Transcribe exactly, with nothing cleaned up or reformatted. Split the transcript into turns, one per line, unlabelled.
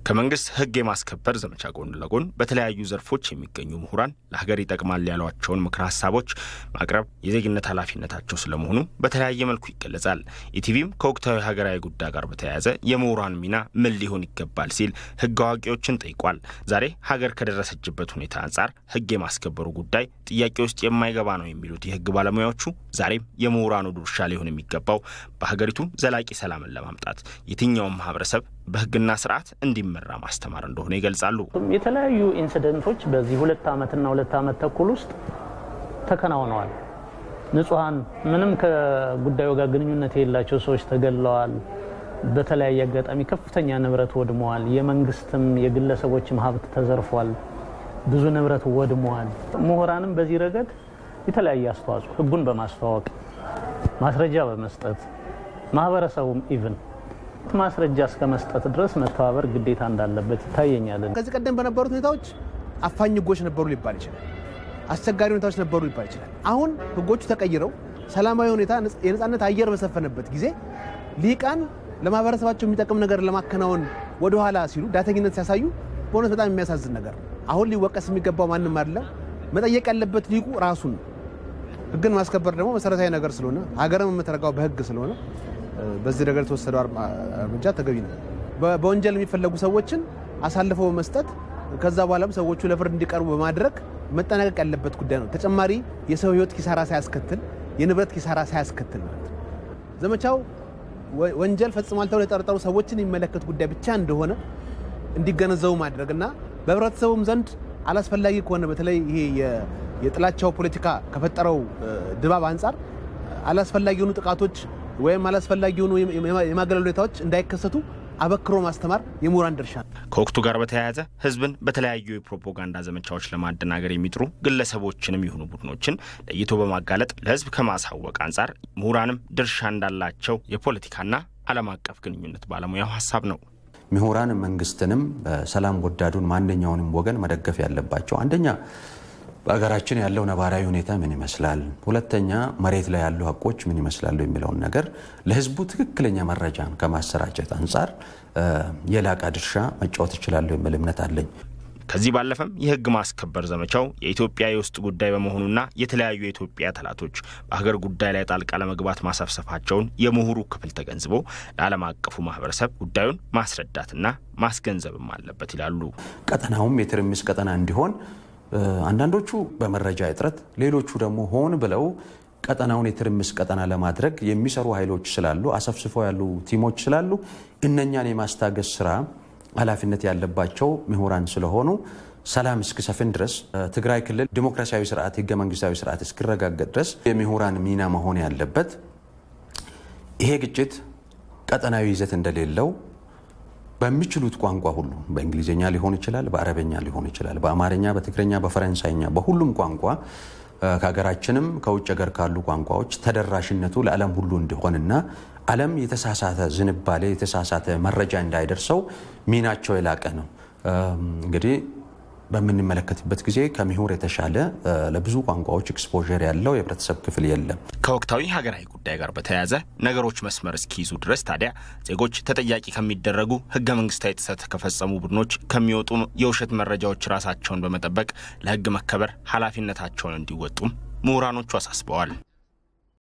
ከመንግስት ህግ የማስከበር ዘመቻ ጎን ለጎን በተለያዩ ዘርፎች የሚገኙ ምሁራን ለሀገር ይጠቅማል ያሏቸውን ምክር ሐሳቦች ማቅረብ የዜግነት ኃላፊነታቸው ስለመሆኑ በተለያየ መልኩ ይገለጻል። ኢቲቪም ከወቅታዊ ሀገራዊ ጉዳይ ጋር በተያያዘ የምሁራን ሚና ምን ሊሆን ይገባል ሲል ህግ አዋቂዎችን ጠይቋል። ዛሬ ሀገር ከደረሰችበት ሁኔታ አንፃር ህግ የማስከበሩ ጉዳይ ጥያቄ ውስጥ የማይገባ ነው የሚሉት የህግ ባለሙያዎቹ ዛሬም የምሁራኑ ድርሻ ሊሆን የሚገባው በሀገሪቱ ዘላቂ ሰላምን ለማምጣት የትኛውም ማህበረሰብ በህግና ስርዓት እንዲመራ ማስተማር እንደሆነ ይገልጻሉ።
የተለያዩ ኢንሲደንቶች በዚህ ሁለት አመትና ሁለት አመት ተኩል ውስጥ ተከናውነዋል። ንጹሃን ምንም ከጉዳዩ ጋር ግንኙነት የሌላቸው ሰዎች ተገለዋል። በተለያየ አጋጣሚ ከፍተኛ ንብረት ወድመዋል። የመንግስትም የግለሰቦችም ሀብት ተዘርፏል። ብዙ ንብረት ወድመዋል። ምሁራንም በዚህ ረገድ የተለያየ አስተዋጽኦ ህጉን በማስተዋወቅ ማስረጃ በመስጠት ማህበረሰቡም ኢቭን ማስረጃ እስከመስጠት ድረስ መተባበር ግዴታ እንዳለበት ይታየኛል።
ከዚህ ቀደም በነበሩት ሁኔታዎች አፋኝ ህጎች ነበሩ ሊባል ይችላል። አስቸጋሪ ሁኔታዎች ነበሩ ሊባል ይችላል። አሁን ህጎቹ ተቀይረው ሰላማዊ ሁኔታ የነጻነት አየር በሰፈነበት ጊዜ ሊቃን ለማህበረሰባቸው የሚጠቅም ነገር ለማከናወን ወደ ኋላ ሲሉ ዳተኝነት ሲያሳዩ በእውነት በጣም የሚያሳዝን ነገር። አሁን ሊወቀስ የሚገባው ማንንም አይደለም። መጠየቅ ያለበት ሊቁ ራሱን። ህግን ማስከበር ደግሞ መሰረታዊ ነገር ስለሆነ ሀገርም የምትረጋው በህግ ስለሆነ በዚህ ነገር ተወሰደው እርምጃ ተገቢ ነው። በወንጀል የሚፈለጉ ሰዎችን አሳልፈው መስጠት ከዛ በኋላም ሰዎቹ ለፍርድ እንዲቀርቡ በማድረግ መጠናቀቅ ያለበት ጉዳይ ነው። ተጨማሪ የሰው ህይወት ኪሳራ ሳያስከትል የንብረት ኪሳራ ሳያስከትል ማለት ነው። ዘመቻው ወንጀል ፈጽሟል ተብለው የተጠረጠሩ ሰዎችን የሚመለከት ጉዳይ ብቻ እንደሆነ እንዲገነዘቡ ማድረግና በህብረተሰቡም ዘንድ አላስፈላጊ ከሆነ በተለይ ይሄ የጥላቻው ፖለቲካ ከፈጠረው ድባብ አንፃር አላስፈላጊ የሆኑ ጥቃቶች ወይም አላስፈላጊ የሆኑ የማገለል ሁኔታዎች እንዳይከሰቱ አበክሮ ማስተማር የምሁራን ድርሻ ነው።
ከወቅቱ ጋር በተያያዘ ህዝብን በተለያዩ የፕሮፓጋንዳ ዘመቻዎች ለማደናገር የሚጥሩ ግለሰቦችንም ይሁኑ ቡድኖችን ለይቶ በማጋለጥ ለህዝብ ከማሳወቅ አንፃር ምሁራንም ድርሻ እንዳላቸው የፖለቲካና ዓለም አቀፍ ግንኙነት ባለሙያው ሐሳብ ነው።
ምሁራን መንግስትንም ሰላም ወዳዱን ማንኛውንም ወገን መደገፍ ያለባቸው አንደኛ በአገራችን ያለው ነባራዊ ሁኔታ ምን ይመስላል፣ ሁለተኛ መሬት ላይ ያሉ ሀቆች ምን ይመስላሉ የሚለውን ነገር ለህዝቡ ትክክለኛ መረጃን ከማሰራጨት አንፃር የላቀ ድርሻ መጫወት ይችላል የሚል እምነት አለኝ።
ከዚህ ባለፈም የህግ ማስከበር ዘመቻው የኢትዮጵያ የውስጥ ጉዳይ በመሆኑና የተለያዩ የኢትዮጵያ ተላቶች በሀገር ጉዳይ ላይ ጣልቃ ለመግባት ማሰፍሰፋቸውን የምሁሩ ክፍል ተገንዝቦ ለዓለም አቀፉ ማህበረሰብ ጉዳዩን ማስረዳትና ማስገንዘብም አለበት ይላሉ።
ቀጠናውም የትርምስ ቀጠና እንዲሆን አንዳንዶቹ በመረጃ እጥረት ሌሎቹ ደግሞ ሆን ብለው ቀጠናውን የትርምስ ቀጠና ለማድረግ የሚሰሩ ኃይሎች ስላሉ አሰፍስፈው ያሉ ቲሞች ስላሉ እነኛን የማስታገስ ስራ ኃላፊነት ያለባቸው ምሁራን ስለሆኑ ሰላም እስኪሰፍን ድረስ ትግራይ ክልል ዲሞክራሲያዊ ስርዓት ህገ መንግስታዊ ስርዓት እስኪረጋገጥ ድረስ የምሁራን ሚና መሆን ያለበት ይሄ ግጭት ቀጠናዊ ይዘት እንደሌለው በሚችሉት ቋንቋ ሁሉ በእንግሊዘኛ ሊሆን ይችላል፣ በአረበኛ ሊሆን ይችላል፣ በአማርኛ፣ በትግርኛ፣ በፈረንሳይኛ በሁሉም ቋንቋ ከሀገራችንም ከውጭ ሀገር ካሉ ቋንቋዎች ተደራሽነቱ ለዓለም ሁሉ እንዲሆንና ዓለም የተሳሳተ ዝንባሌ የተሳሳተ መረጃ እንዳይደርሰው ሚናቸው የላቀ ነው። እንግዲህ በምንመለከትበት ጊዜ ከምሁር የተሻለ ለብዙ ቋንቋዎች ኤክስፖዠር ያለው የህብረተሰብ ክፍል የለም።
ከወቅታዊ ሀገራዊ ጉዳይ ጋር በተያያዘ ነገሮች መስመር እስኪይዙ ድረስ ታዲያ ዜጎች ተጠያቂ ከሚደረጉ ህገ መንግስታዊ ጥሰት ከፈጸሙ ቡድኖች ከሚወጡ የውሸት መረጃዎች ራሳቸውን በመጠበቅ ለህግ መከበር ኃላፊነታቸውን እንዲወጡም ምሁራኖቹ አሳስበዋል።